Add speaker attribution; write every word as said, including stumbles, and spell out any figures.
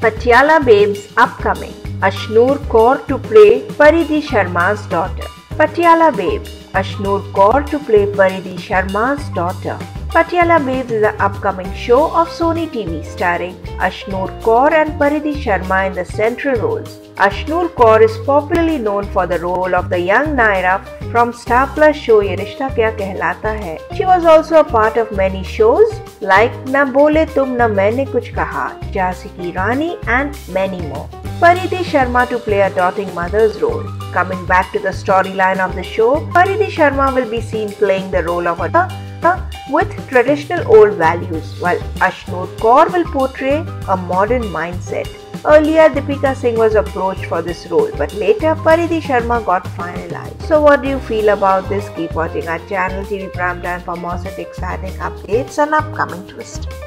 Speaker 1: Patiala Babes upcoming. Ashnoor Kaur to play Paridhi Sharma's daughter. Patiala Babes. Ashnoor Kaur to play Paridhi Sharma's daughter. Patiala Babes is an upcoming show of Sony T V starring Ashnoor Kaur and Paridhi Sharma in the central roles. Ashnoor Kaur is popularly known for the role of the young Naira from Star Plus show Ye Rishta Kya Kehlata Hai. She was also a part of many shows like Na Bole Tum Na Maine Kuch Kaha, Jhansi Ki Rani and many more. Paridhi Sharma to play a doting mother's role. Coming back to the storyline of the show, Paridhi Sharma will be seen playing the role of a with traditional old values, while Ashnoor Kaur will portray a modern mindset. Earlier, Deepika Singh was approached for this role, but later Paridhi Sharma got finalized. So what do you feel about this? Keep watching our channel T V Primetime for more such exciting updates and upcoming twists.